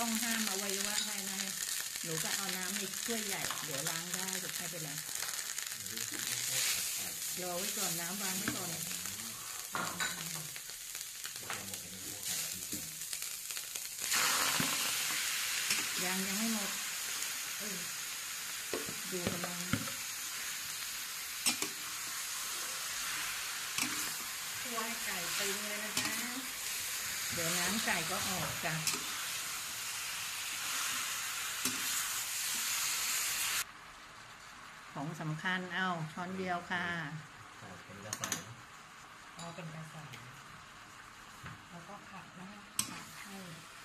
ต้องห้ามอวัยวะภายในหนูก็เอาน้ำในถ้วยใหญ่เดี๋ยวล้างได้จะไม่เป็นไรรอไว้ก่อนน้ำวางไว้ก่อนยังไม่หมดดูกำลังคั่วให้ไก่ตึงเลยนะจ๊ะเดี๋ยวน้ำไก่ก็ออกจ้ะของสำคัญเอาช้อนเดียวค่ะเป็นกระสันเป็นกระสันแล้วก็ผัดนะผัดให้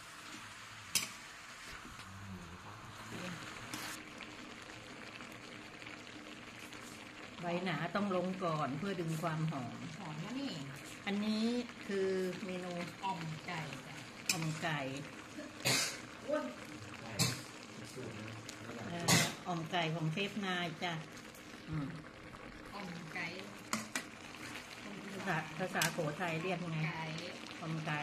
ใบหนาต้องลงก่อนเพื่อดึงความหอมนะนี่อันนี้คือเมนูอ่อมไก่อ่อมไก่อ่อมไก่ของเชฟนายจ้ะอ่อมไก่ภาษาโขทัยเรียกไงอ่อมไก่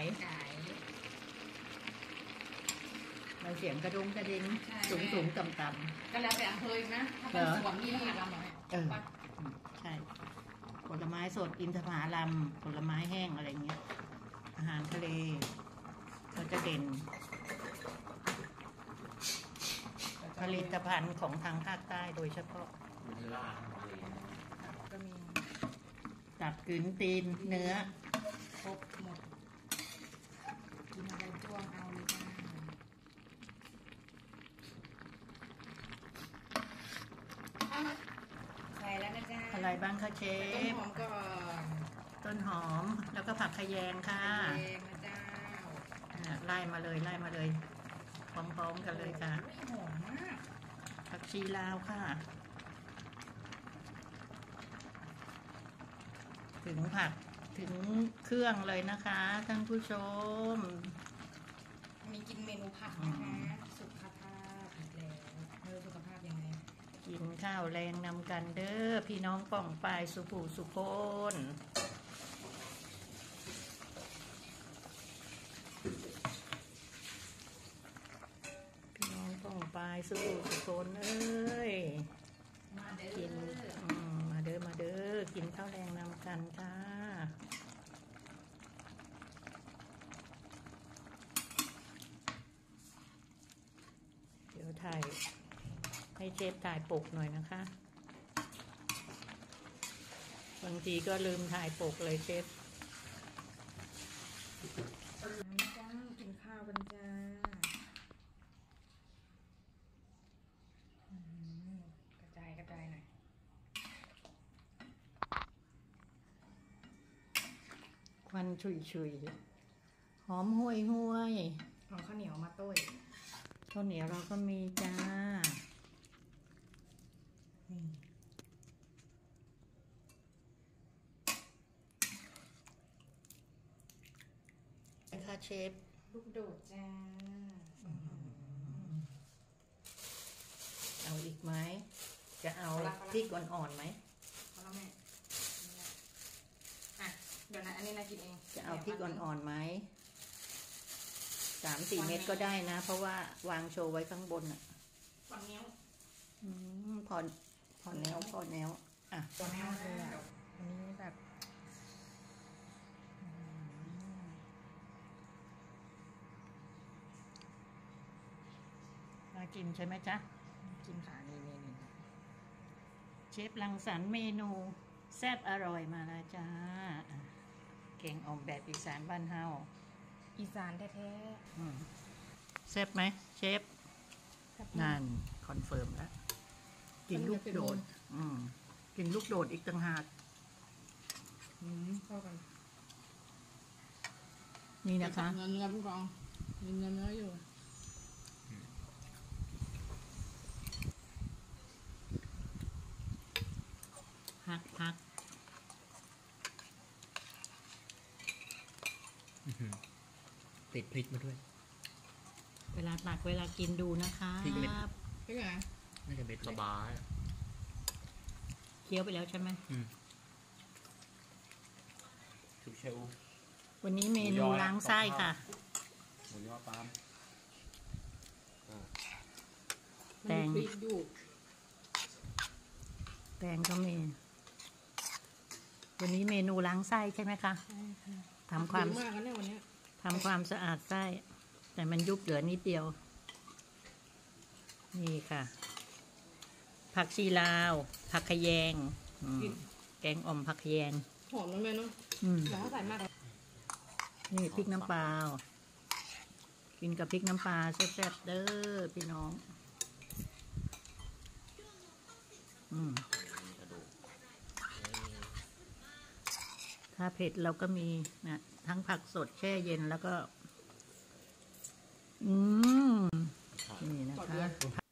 เราเสียงกระดุมกระดิ่งสูงต่ำๆก็แล้วแต่อำเภอนะถ้าเป็นสวนนี่เราทำอะไรใช่ผลไม้สดอินทผลัมผลไม้แห้งอะไรเงี้ยอาหารทะเลก็จะเด่นผลิตภัณฑ์ของทางภาคใต้โดยเฉพาะก็มีตับกลืนตีนเนื้อครบหมดกินอะไรจ้วงเอาเลยจ้าใส่แล้วนะจ๊ะอะไรบ้างคะเชฟต้นหอมก่อนต้นหอมแล้วก็ผักขยงค่ะขยงนะเจ้าไล่มาเลยพร้อมๆกันเลยค่ะหอมมากผักชีลาวค่ะถึงผักถึงเครื่องเลยนะคะท่านผู้ชมมีกินเมนูผักนะคะสุขภาพอีกแล้วสุขภาพยังไงกินข้าวแรงนำกันเด้อพี่น้องป่องปายสุภูสุโคนพี่น้องป่องปายสุภูสุโคนเอ้ยกินมาเด้อกินข้าวแรงนำกันค่ะเดี๋ยวถ่ายให้เชฟถ่ายปกหน่อยนะคะบางทีก็ลืมถ่ายปกเลยเชฟจ้ากินข้าวกันจ้ากระจายหน่อยควันชุยหอมห่วยเอาข้าวเหนียวมาต้ยข้าวเหนียวเราก็มีจ้าค่ะเชฟลูกโดดจ้าเอาอีกไหมจะเอาพริกอ่อนๆไหมพอแล้วแม่เดี๋ยวนะอันนี้นะกินเองจะเอาพริกอ่อนๆไหม3-4 เม็ดก็ได้นะเพราะว่าวางโชว์ไว้ข้างบนอ่ะพอแนวพอแนวอ่ะพอแนวเลยอ่ะอันนี้แบบน่ากินใช่ไหมจ๊ะกินค่ะนี่เชฟรังสรรค์เมนูแซ่บอร่อยมาแล้วจ้าเก่งออกแบบอีสานบ้านเฮาอีสานแท้ๆแซ่บไหมเชฟนั่นคอนเฟิร์มแล้วกินลูกโดดกินลูกโดดอีกต่างหากเข้ากันนี่นะคะเนื้อผู้กองมีเนื้ออยู่พักติดพริกมาด้วยเวลาตักเวลากินดูนะคะพริกเม็ดพริกอะไรน่าจะเม็ดสบายเคี้ยวไปแล้วใช่ไหมชุบเชลวันนี้เมนูล้างไส้ค่ะหมูยอปลาแตงพริกอยู่แตงก็มี วันนี้เมนูล้างไส้ใช่ไหมคะใช่ค่ะทำความเยอะมากนะเนี่ยวันเนี้ยทำความสะอาดไส้ แต่มันยุบเหลือนิดเดียว นี่ค่ะ ผักชีลาว ผักขะแยงแกงอ่อมผักขะแยงหอมนะแม่เนาะอืมแล้วถ้าใส่มากนี่พริกน้ำปลากินกับพริกน้ำปลาแซ่บๆเด้อพี่น้องกระดูกถ้าเผ็ดเราก็มีนะทั้งผักสดแช่เย็นแล้วก็ นี่นะคะ